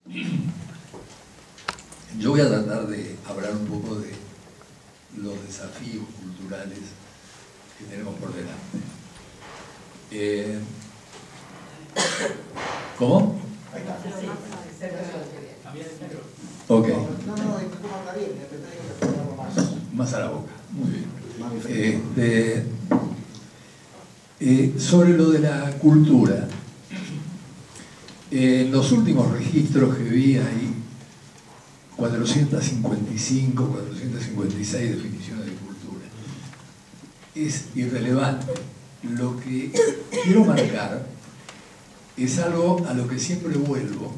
Yo voy a tratar de hablar un poco de los desafíos culturales que tenemos por delante. ¿Cómo? Ok. Más a la boca. Muy bien. Sobre lo de la cultura, en los últimos registros que vi hay 455, 456 definiciones de cultura. Es irrelevante. Lo que quiero marcar es algo a lo que siempre vuelvo,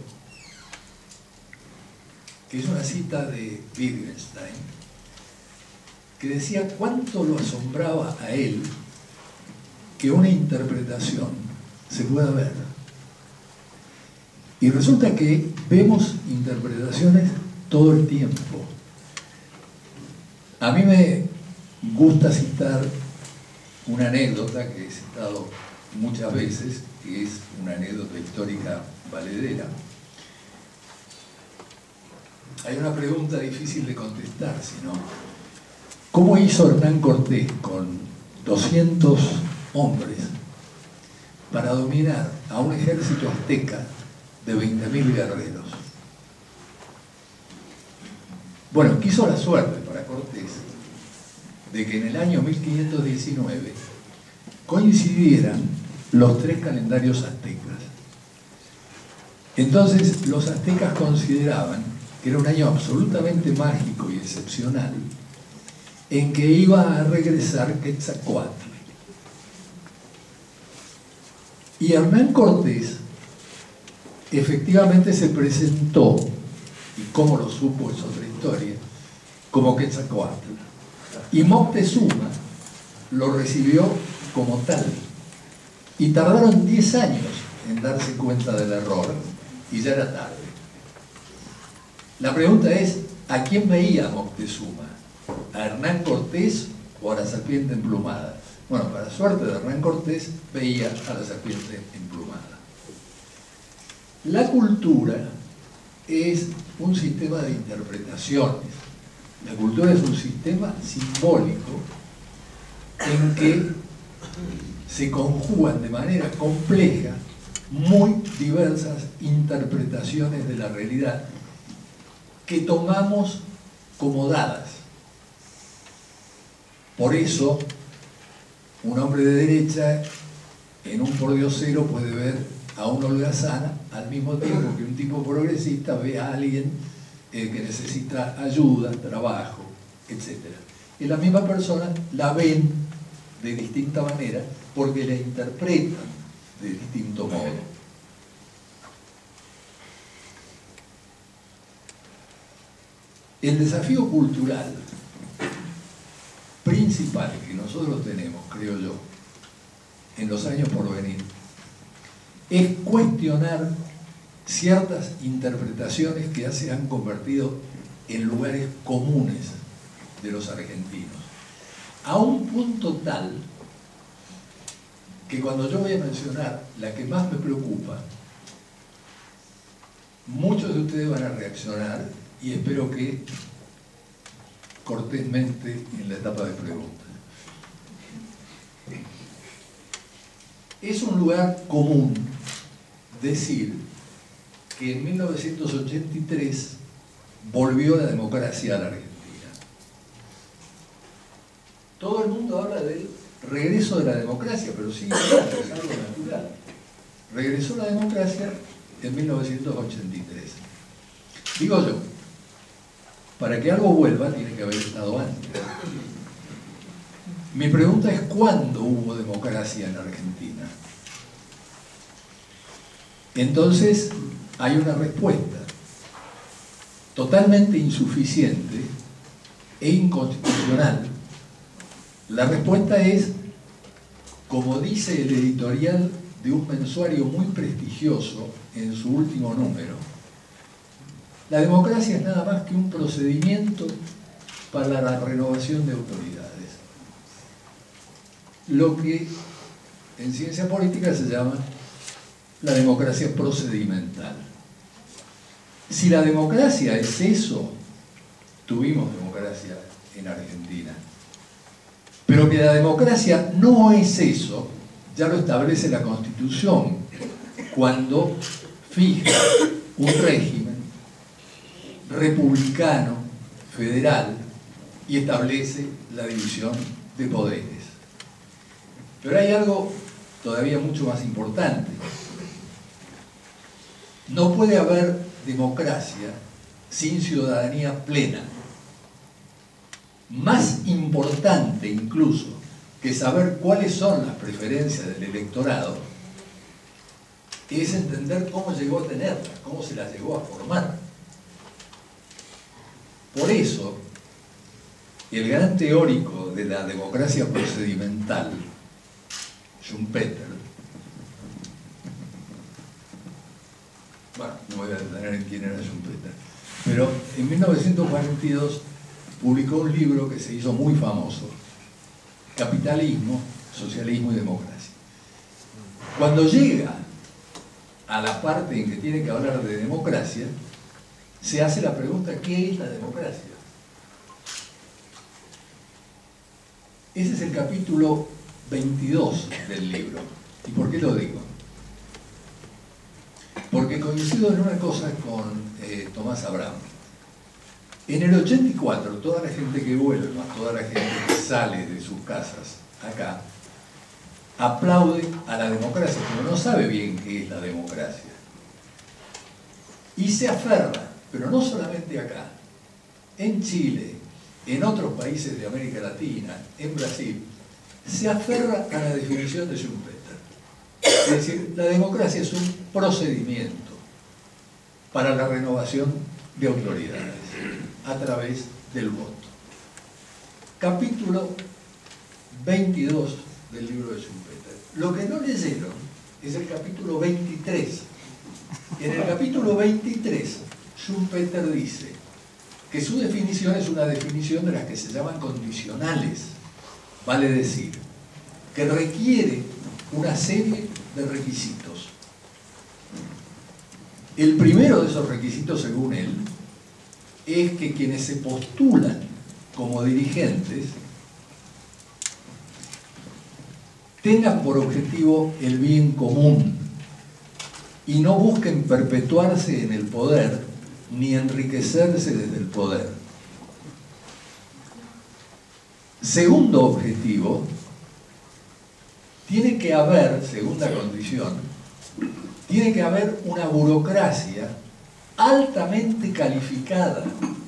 que es una cita de Wittgenstein, que decía cuánto lo asombraba a él que una interpretación se pueda ver. Y resulta que vemos interpretaciones todo el tiempo. A mí me gusta citar una anécdota que he citado muchas veces, que es una anécdota histórica valedera. Hay una pregunta difícil de contestar, ¿no? ¿Cómo hizo Hernán Cortés con 200 hombres para dominar a un ejército azteca de 20.000 guerreros? Bueno, quiso la suerte para Cortés de que en el año 1519 coincidieran los 3 calendarios aztecas. Entonces los aztecas consideraban que era un año absolutamente mágico y excepcional en que iba a regresar Quetzalcóatl. Y Hernán Cortés efectivamente se presentó, y cómo lo supo es otra historia, como Quetzalcóatl. Y Moctezuma lo recibió como tal. Y tardaron 10 años en darse cuenta del error, y ya era tarde. La pregunta es, ¿a quién veía Moctezuma? ¿A Hernán Cortés o a la serpiente emplumada? Bueno, para suerte de Hernán Cortés, veía a la serpiente emplumada. La cultura es un sistema de interpretaciones. La cultura es un sistema simbólico en que se conjugan de manera compleja muy diversas interpretaciones de la realidad que tomamos como dadas. Por eso, un hombre de derecha en un pordiosero puede ver a una holgazana al mismo tiempo que un tipo progresista ve a alguien que necesita ayuda, trabajo, etc. Y la misma persona la ven de distinta manera porque la interpretan de distinto modo. El desafío cultural principal que nosotros tenemos, creo yo, en los años por venir, es cuestionar ciertas interpretaciones que ya se han convertido en lugares comunes de los argentinos, a un punto tal que cuando yo voy a mencionar la que más me preocupa, muchos de ustedes van a reaccionar y espero que cortésmente en la etapa de preguntas. Es un lugar común decir que en 1983 volvió la democracia a la Argentina. Todo el mundo habla del regreso de la democracia, pero sí, es algo natural. Regresó la democracia en 1983. Digo yo, para que algo vuelva tiene que haber estado antes. Mi pregunta es, ¿cuándo hubo democracia en Argentina? Entonces, hay una respuesta totalmente insuficiente e inconstitucional. La respuesta es, como dice el editorial de un mensuario muy prestigioso en su último número, la democracia es nada más que un procedimiento para la renovación de autoridades. Lo que en ciencia política se llama la democracia procedimental. Si la democracia es eso, tuvimos democracia en Argentina. Pero que la democracia no es eso, ya lo establece la Constitución, cuando fija un régimen republicano, federal, y establece la división de poderes. Pero hay algo todavía mucho más importante. No puede haber democracia sin ciudadanía plena. Más importante incluso que saber cuáles son las preferencias del electorado es entender cómo llegó a tenerlas, cómo se las llegó a formar. Por eso, el gran teórico de la democracia procedimental, Schumpeter, bueno, no voy a detener en quién era Schumpeter, pero en 1942 publicó un libro que se hizo muy famoso, Capitalismo, Socialismo y Democracia. Cuando llega a la parte en que tiene que hablar de democracia, se hace la pregunta, ¿qué es la democracia? Ese es el capítulo 22 del libro. ¿Y por qué lo digo? Porque coincido en una cosa con Tomás Abraham. En el 84, toda la gente que vuelve, más toda la gente que sale de sus casas acá, aplaude a la democracia, pero no sabe bien qué es la democracia. Y se aferra, pero no solamente acá, en Chile, en otros países de América Latina, en Brasil, se aferra a la definición de Schumpeter. Es decir, la democracia es un procedimiento para la renovación de autoridades a través del voto. Capítulo 22 del libro de Schumpeter. Lo que no leyeron es el capítulo 23. En el capítulo 23, Schumpeter dice que su definición es una definición de las que se llaman condicionales, vale decir, que requiere una serie de requisitos. El primero de esos requisitos, según él, es que quienes se postulan como dirigentes tengan por objetivo el bien común y no busquen perpetuarse en el poder ni enriquecerse desde el poder. Segundo objetivo, tiene que haber, segunda condición, tiene que haber una burocracia altamente calificada,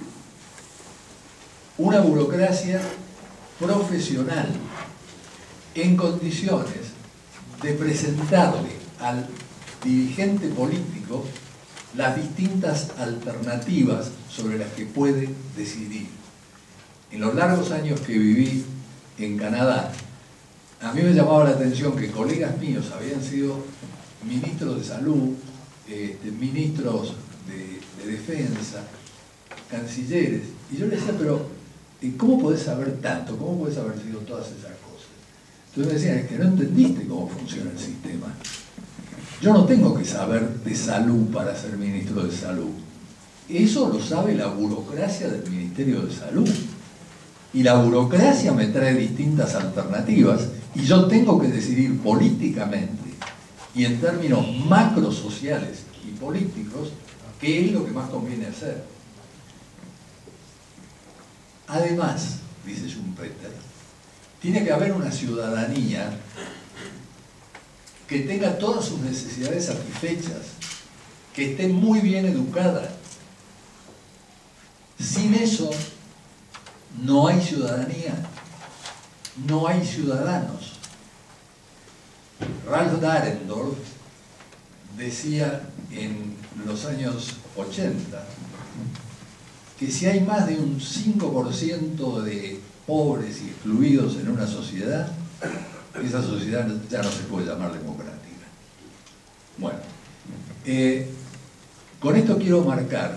una burocracia profesional, en condiciones de presentarle al dirigente político las distintas alternativas sobre las que puede decidir. En los largos años que viví en Canadá, a mí me llamaba la atención que colegas míos habían sido ministros de salud, ministros de defensa, cancilleres, y yo les decía, pero ¿cómo podés saber tanto? ¿Cómo podés haber sido todas esas cosas? Entonces me decían, es que no entendiste cómo funciona el sistema. Yo no tengo que saber de salud para ser ministro de salud. Eso lo sabe la burocracia del Ministerio de Salud. Y la burocracia me trae distintas alternativas y yo tengo que decidir políticamente y en términos macrosociales y políticos qué es lo que más conviene hacer. Además, dice Schumpeter, tiene que haber una ciudadanía que tenga todas sus necesidades satisfechas, que esté muy bien educada. Sin eso, no hay ciudadanía, no hay ciudadanos. Ralph Dahrendorf decía en los años 80 que si hay más de un 5% de pobres y excluidos en una sociedad, esa sociedad ya no se puede llamar democrática. Bueno, con esto quiero marcar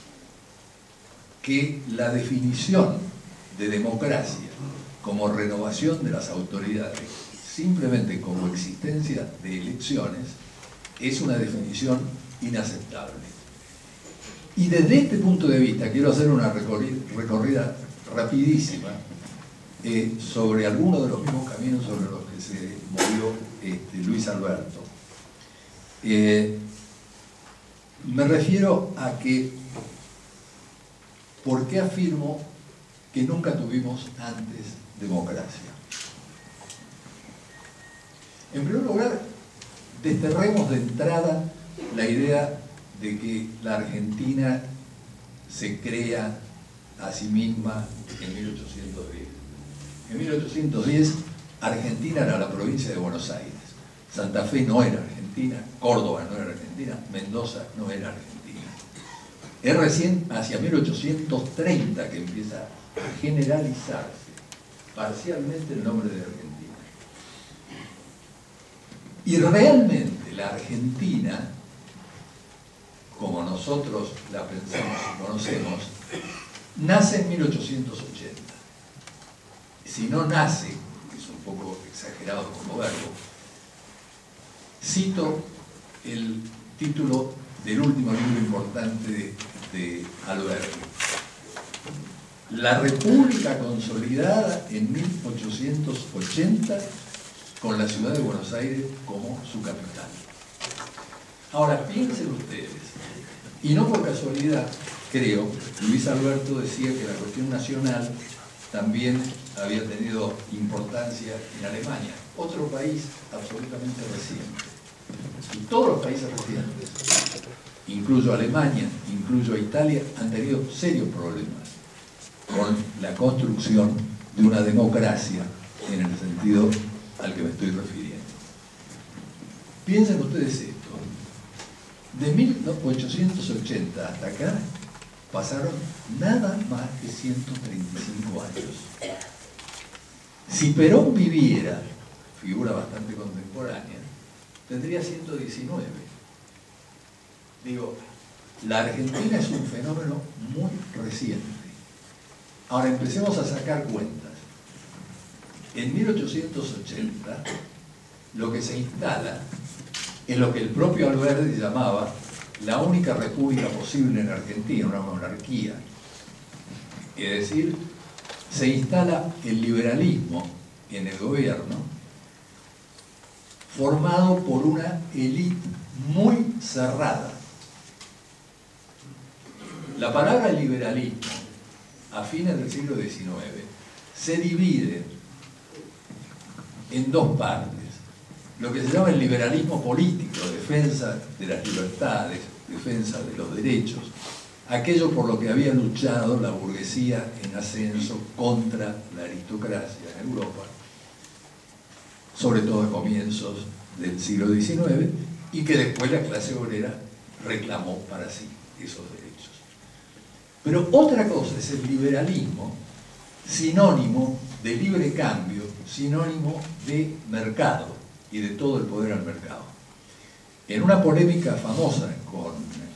que la definición de democracia como renovación de las autoridades, simplemente como existencia de elecciones, es una definición inaceptable. Y desde este punto de vista quiero hacer una recorrida rapidísima sobre algunos de los mismos caminos sobre los que se movió Luis Alberto. Me refiero a que, ¿por qué afirmo que nunca tuvimos antes democracia? En primer lugar, desterremos de entrada la idea de que la Argentina se crea a sí misma en 1810. En 1810, Argentina era la provincia de Buenos Aires. Santa Fe no era Argentina, Córdoba no era Argentina, Mendoza no era Argentina. Es recién hacia 1830 que empieza a generalizarse parcialmente el nombre de Argentina. Y realmente la Argentina, como nosotros la pensamos y conocemos, nace en 1880. Si no nace, que es un poco exagerado como verbo, cito el título del último libro importante de Alberti. La República consolidada en 1880 con la ciudad de Buenos Aires como su capital. Ahora, piensen ustedes, y no por casualidad, creo, Luis Alberto decía que la cuestión nacional también había tenido importancia en Alemania, otro país absolutamente reciente. Y todos los países recientes, incluyo Alemania, incluyo Italia, han tenido serios problemas con la construcción de una democracia en el sentido al que me estoy refiriendo. Piensen ustedes esto. De 1880 hasta acá pasaron nada más que 135 años. Si Perón viviera, figura bastante contemporánea, tendría 119. Digo, la Argentina es un fenómeno muy reciente. Ahora empecemos a sacar cuentas. En 1880, lo que se instala es lo que el propio Alberti llamaba la única república posible en Argentina, una monarquía. Es decir, se instala el liberalismo en el gobierno, formado por una élite muy cerrada. La palabra liberalismo, a fines del siglo XIX, se divide en dos partes. Lo que se llama el liberalismo político, defensa de las libertades, defensa de los derechos, aquello por lo que había luchado la burguesía en ascenso contra la aristocracia en Europa, sobre todo a comienzos del siglo XIX, y que después la clase obrera reclamó para sí esos derechos. Pero otra cosa es el liberalismo, sinónimo de libre cambio, sinónimo de mercado y de todo el poder al mercado. En una polémica famosa con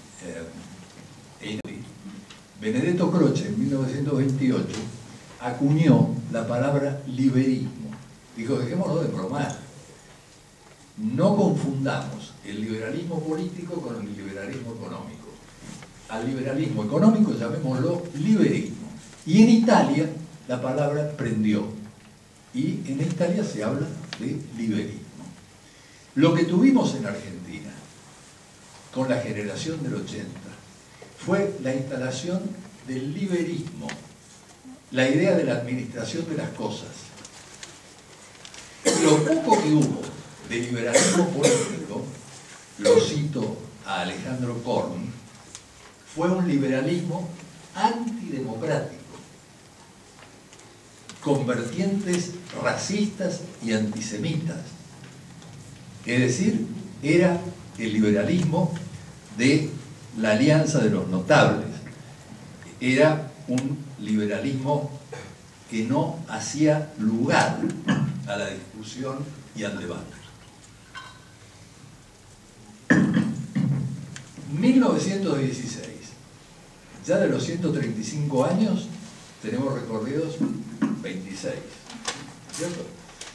Benedetto Croce en 1928 acuñó la palabra liberismo. Dijo, dejémonos de bromar. No confundamos el liberalismo político con el liberalismo económico. Al liberalismo económico llamémoslo liberismo. Y en Italia la palabra prendió. Y en Italia se habla de liberismo. Lo que tuvimos en Argentina con la generación del 80 fue la instalación del liberismo, la idea de la administración de las cosas. Y lo poco que hubo de liberalismo político, lo cito a Alejandro Korn, fue un liberalismo antidemocrático, con vertientes racistas y antisemitas. Es decir, era el liberalismo de la alianza de los notables. Era un liberalismo que no hacía lugar a la discusión y al debate. 1916. Ya de los 135 años tenemos recorridos 26. ¿Cierto?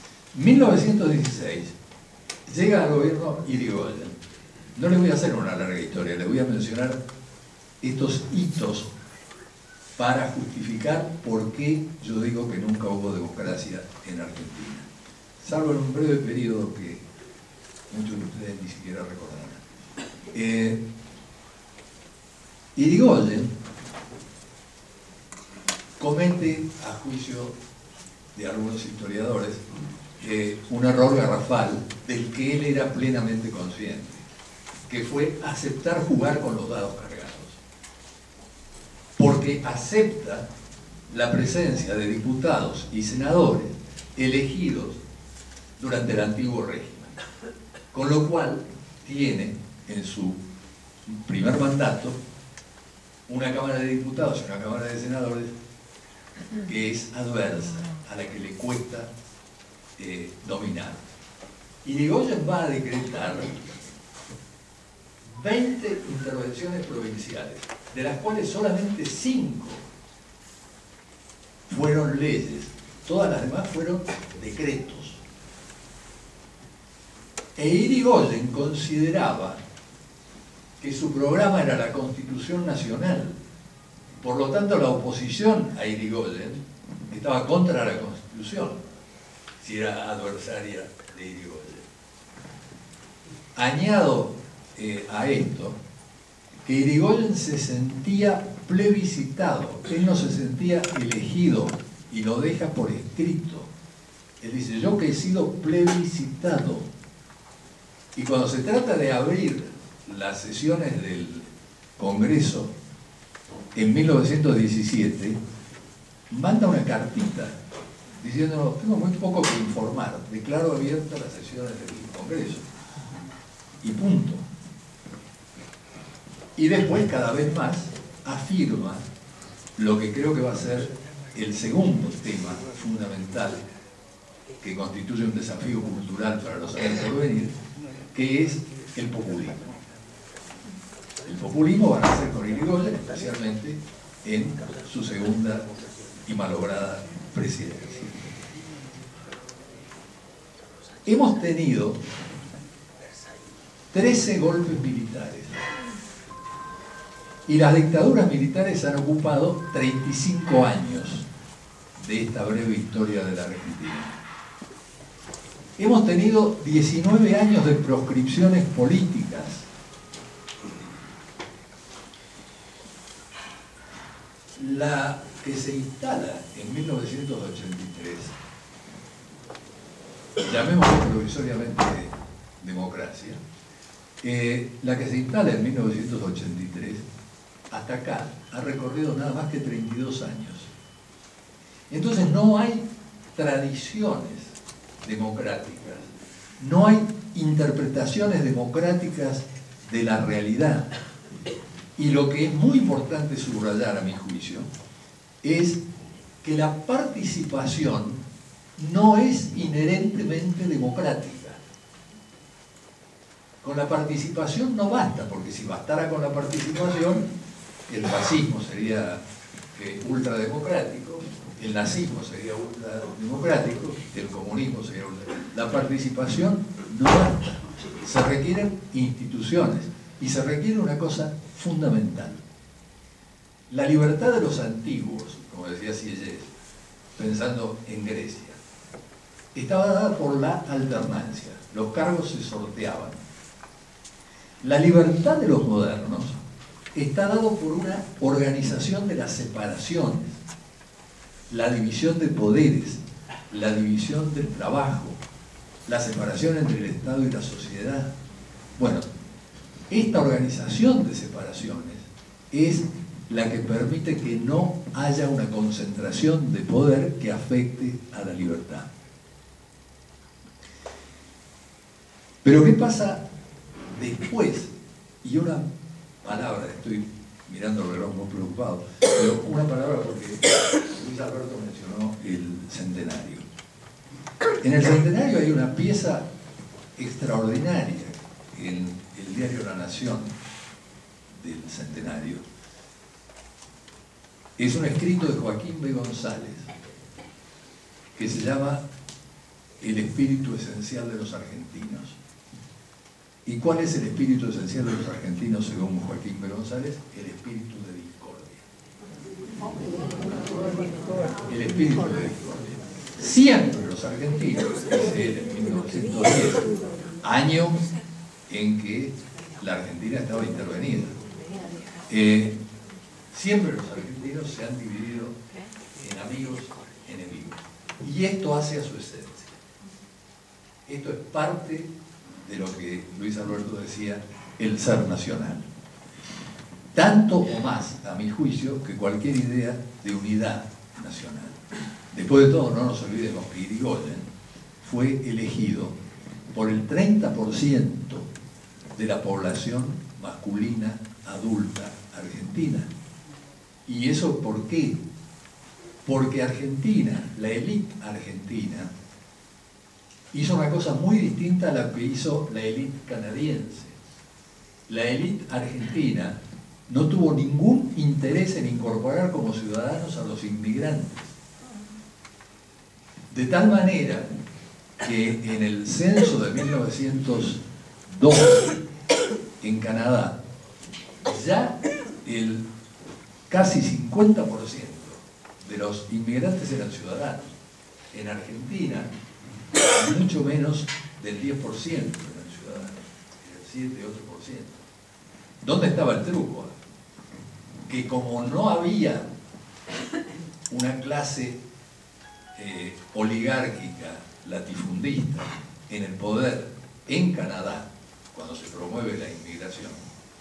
1916. Llega al gobierno Irigoyen. No les voy a hacer una larga historia, les voy a mencionar estos hitos para justificar por qué yo digo que nunca hubo democracia en Argentina, salvo en un breve periodo que muchos de ustedes ni siquiera recordarán. Irigoyen comete, a juicio de algunos historiadores, un error garrafal del que él era plenamente consciente, que fue aceptar jugar con los dados cargados. Porque acepta la presencia de diputados y senadores elegidos durante el antiguo régimen, con lo cual tiene en su primer mandato una Cámara de Diputados y una Cámara de Senadores que es adversa, a la que le cuesta dominar. Irigoyen va a decretar 20 intervenciones provinciales, de las cuales solamente 5 fueron leyes, todas las demás fueron decretos. E Irigoyen consideraba que su programa era la Constitución Nacional. Por lo tanto, la oposición a Irigoyen estaba contra la Constitución, si era adversaria de Irigoyen. Añado a esto que Irigoyen se sentía plebiscitado, él no se sentía elegido, y lo deja por escrito. Él dice: yo que he sido plebiscitado. Y cuando se trata de abrir las sesiones del Congreso en 1917, manda una cartita diciendo: tengo muy poco que informar, declaro abiertas las sesiones del Congreso. Y punto. Y después, cada vez más, afirma lo que creo que va a ser el segundo tema fundamental que constituye un desafío cultural para los años por venir, que es el populismo. El populismo va a nacer con Irigoyen, especialmente en su segunda y malograda presidencia. Hemos tenido 13 golpes militares y las dictaduras militares han ocupado 35 años de esta breve historia de la Argentina. Hemos tenido 19 años de proscripciones políticas. La que se instala en 1983, llamémoslo provisoriamente democracia, la que se instala en 1983, hasta acá, ha recorrido nada más que 32 años. Entonces no hay tradiciones democráticas, no hay interpretaciones democráticas de la realidad. Y lo que es muy importante subrayar, a mi juicio, es que la participación no es inherentemente democrática. Con la participación no basta, porque si bastara con la participación, el fascismo sería ultrademocrático, el nazismo sería ultrademocrático, el comunismo sería ultrademocrático. La participación no basta, se requieren instituciones y se requiere una cosa fundamental. La libertad de los antiguos, como decía Sieyès, pensando en Grecia, estaba dada por la alternancia, los cargos se sorteaban. La libertad de los modernos está dado por una organización de las separaciones, la división de poderes, la división del trabajo, la separación entre el Estado y la sociedad. Bueno, esta organización de separaciones es la que permite que no haya una concentración de poder que afecte a la libertad. Pero ¿qué pasa después? Y una palabra, estoy mirando el reloj muy preocupado, pero una palabra porque Luis Alberto mencionó el centenario. En el centenario hay una pieza extraordinaria en el diario La Nación del centenario. Es un escrito de Joaquín B. González que se llama El espíritu esencial de los argentinos. ¿Y cuál es el espíritu esencial de los argentinos, según Joaquín P. González? El espíritu de discordia. El espíritu de discordia. Siempre los argentinos, desde 1910, año en que la Argentina estaba intervenida, siempre los argentinos se han dividido en amigos, enemigos. Y esto hace a su esencia. Esto es parte de lo que Luis Alberto decía, el ser nacional. Tanto o más, a mi juicio, que cualquier idea de unidad nacional. Después de todo, no nos olvidemos que Irigoyen fue elegido por el 30% de la población masculina adulta argentina. ¿Y eso por qué? Porque Argentina, la élite argentina, hizo una cosa muy distinta a la que hizo la élite canadiense. La élite argentina no tuvo ningún interés en incorporar como ciudadanos a los inmigrantes. De tal manera que en el censo de 1902 en Canadá, ya el casi 50% de los inmigrantes eran ciudadanos. En Argentina, mucho menos del 10% eran ciudadanos, el 7-8%. ¿Dónde estaba el truco? Que como no había una clase oligárquica latifundista en el poder en Canadá, cuando se promueve la inmigración,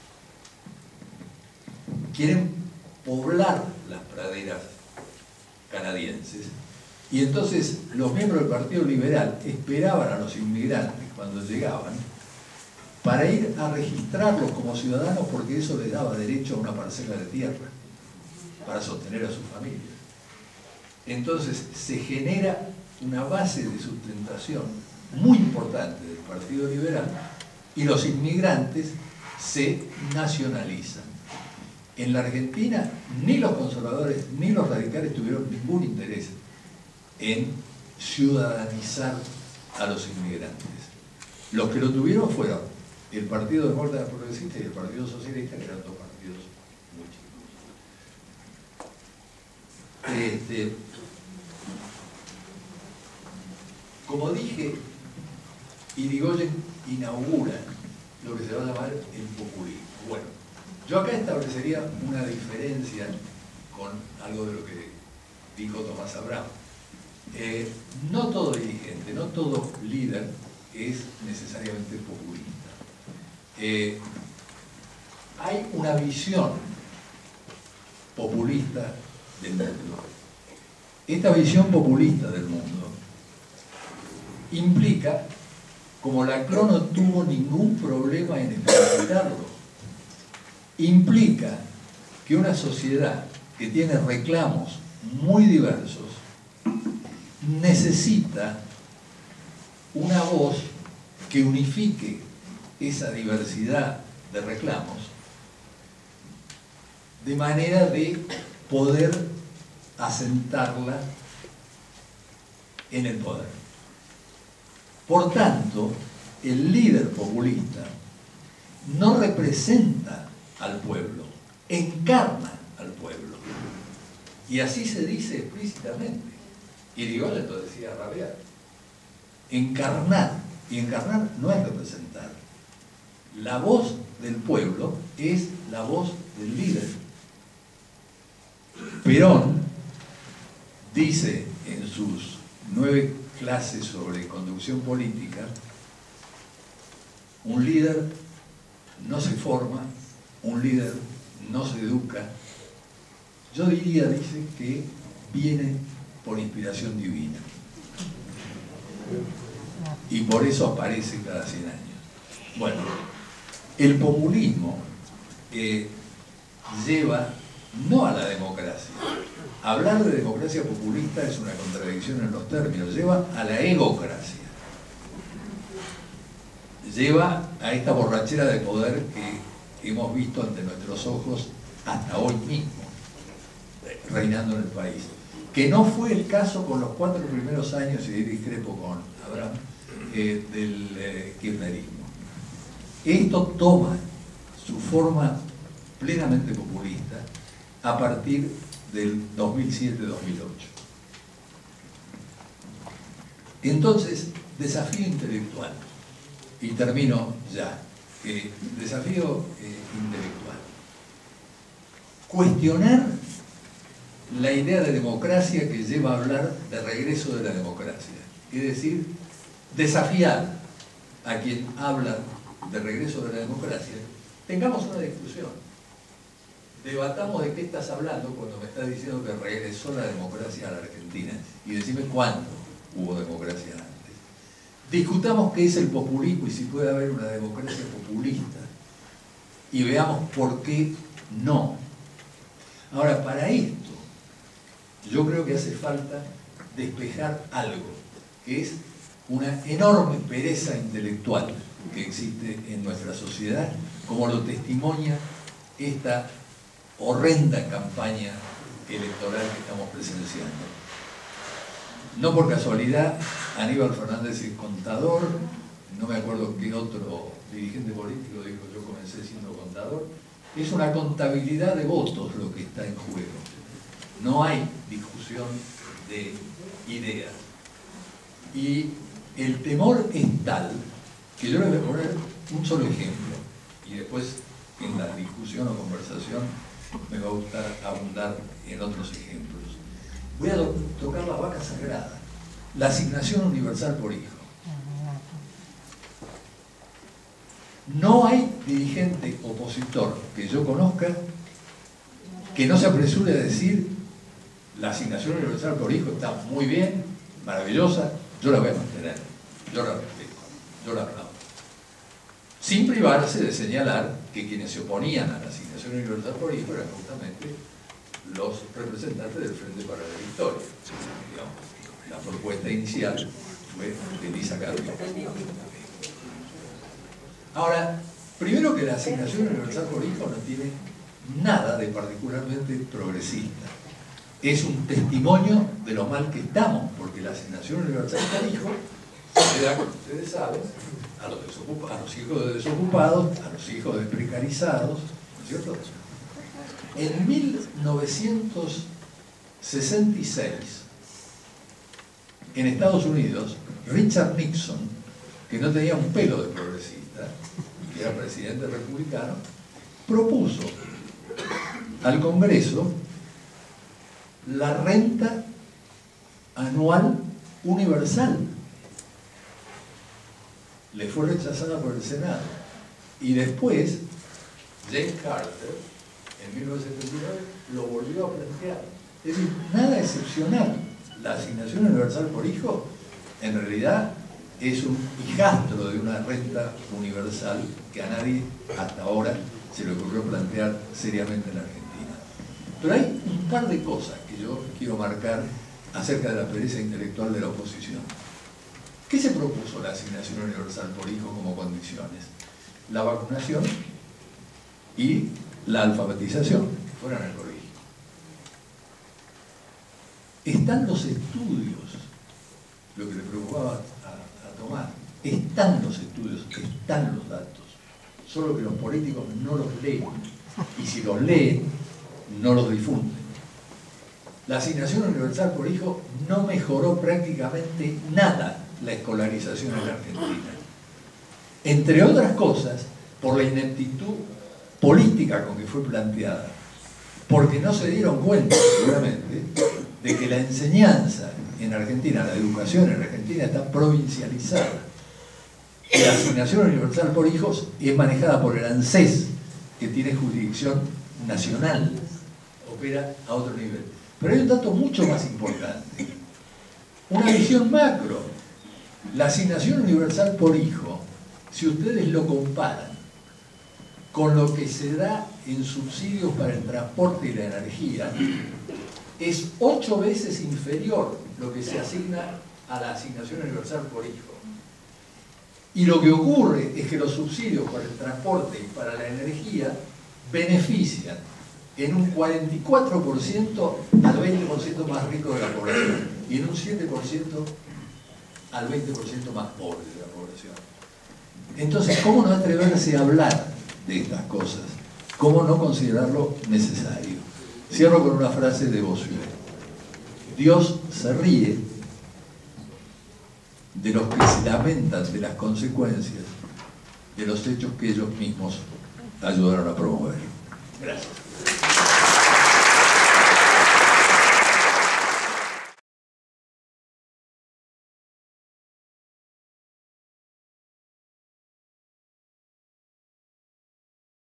quieren poblar las praderas canadienses, y entonces los miembros del Partido Liberal esperaban a los inmigrantes cuando llegaban para ir a registrarlos como ciudadanos, porque eso les daba derecho a una parcela de tierra para sostener a sus familias. Entonces se genera una base de sustentación muy importante del Partido Liberal y los inmigrantes se nacionalizan. En la Argentina ni los conservadores ni los radicales tuvieron ningún interés en ciudadanizar a los inmigrantes. Los que lo tuvieron fueron el Partido Demócrata Progresista y el Partido Socialista, que eran dos partidos muy chicos. Como dije, Irigoyen inaugura lo que se va a llamar el populismo. Bueno, yo acá establecería una diferencia con algo de lo que dijo Tomás Abraham. No todo dirigente, no todo líder es necesariamente populista. Hay una visión populista del mundo. Esta visión populista del mundo implica, como Laclau no tuvo ningún problema en experimentarlo, implica que una sociedad que tiene reclamos muy diversos necesita una voz que unifique esa diversidad de reclamos de manera de poder asentarla en el poder. Por tanto, el líder populista no representa al pueblo, encarna al pueblo. Y así se dice explícitamente. Irigoyen lo decía rabiar. Encarnar. Y encarnar no es representar. La voz del pueblo es la voz del líder. Perón dice en sus 9 clases sobre conducción política: un líder no se forma, un líder no se educa. Yo diría, dice, que viene por inspiración divina. Y por eso aparece cada 100 años. Bueno, el populismo lleva no a la democracia. Hablar de democracia populista es una contradicción en los términos. Lleva a la egocracia. Lleva a esta borrachera de poder que hemos visto ante nuestros ojos hasta hoy mismo, reinando en el país. Que no fue el caso con los 4 primeros años, y ahí discrepo con Abraham, del kirchnerismo. Esto toma su forma plenamente populista a partir del 2007-2008. Entonces, desafío intelectual, y termino ya, desafío intelectual. Cuestionar la idea de democracia que lleva a hablar de regreso de la democracia. Es decir, desafiar a quien habla de regreso de la democracia. Tengamos una discusión. Debatamos de qué estás hablando cuando me estás diciendo que regresó la democracia a la Argentina. Y decime cuándo hubo democracia antes. Discutamos qué es el populismo y si puede haber una democracia populista. Y veamos por qué no. Ahora, para esto, yo creo que hace falta despejar algo, que es una enorme pereza intelectual que existe en nuestra sociedad, como lo testimonia esta horrenda campaña electoral que estamos presenciando. No por casualidad, Aníbal Fernández es contador, no me acuerdo qué otro dirigente político dijo, yo comencé siendo contador. Es una contabilidad de votos lo que está en juego. No hay discusión de ideas. Y el temor es tal que yo les voy a poner un solo ejemplo y después en la discusión o conversación me va a gustar abundar en otros ejemplos. Voy a tocar la vaca sagrada, la asignación universal por hijo. No hay dirigente opositor que yo conozca que no se apresure a decir la asignación universal por hijo está muy bien, maravillosa, yo la voy a mantener, yo la respeto, yo la aplaudo. Sin privarse de señalar que quienes se oponían a la asignación universal por hijo eran justamente los representantes del Frente para la Victoria. Digamos, la propuesta inicial fue de Elisa Carrió. Ahora, primero que la asignación universal por hijo no tiene nada de particularmente progresista. Es un testimonio de lo mal que estamos, porque la asignación universal por hijo se da, como ustedes saben, a los hijos de desocupados, a los hijos de precarizados, ¿no es cierto? En 1966, en Estados Unidos, Richard Nixon, que no tenía un pelo de progresista, que era presidente republicano, propuso al Congreso la renta anual universal. Le fue rechazada por el Senado. Y después, James Carter, en 1979, lo volvió a plantear. Es decir, nada excepcional. La asignación universal por hijo, en realidad, es un hijastro de una renta universal que a nadie hasta ahora se le ocurrió plantear seriamente en la Argentina. Pero hay un par de cosas que yo quiero marcar acerca de la pereza intelectual de la oposición. ¿Qué se propuso la asignación universal por hijo como condiciones? La vacunación y la alfabetización, que fueran al colegio. Están los estudios, lo que le preocupaba a Tomás, están los estudios, están los datos, solo que los políticos no los leen, y si los leen, no los difunden. La asignación universal por hijo no mejoró prácticamente nada la escolarización en la Argentina. Entre otras cosas, por la ineptitud política con que fue planteada, porque no se dieron cuenta, seguramente, de que la enseñanza en Argentina, la educación en Argentina está provincializada. La asignación universal por hijos es manejada por el ANSES, que tiene jurisdicción nacional, opera a otro nivel. Pero hay un dato mucho más importante, una visión macro. La asignación universal por hijo, si ustedes lo comparan con lo que se da en subsidios para el transporte y la energía, es 8 veces inferior lo que se asigna a la asignación universal por hijo. Y lo que ocurre es que los subsidios para el transporte y para la energía benefician en un 44% al 20% más rico de la población y en un 7% al 20% más pobre de la población. Entonces, ¿cómo no atreverse a hablar de estas cosas? ¿Cómo no considerarlo necesario? Cierro con una frase de Bossuet. Dios se ríe de los que se lamentan de las consecuencias de los hechos que ellos mismos ayudaron a promover. Gracias.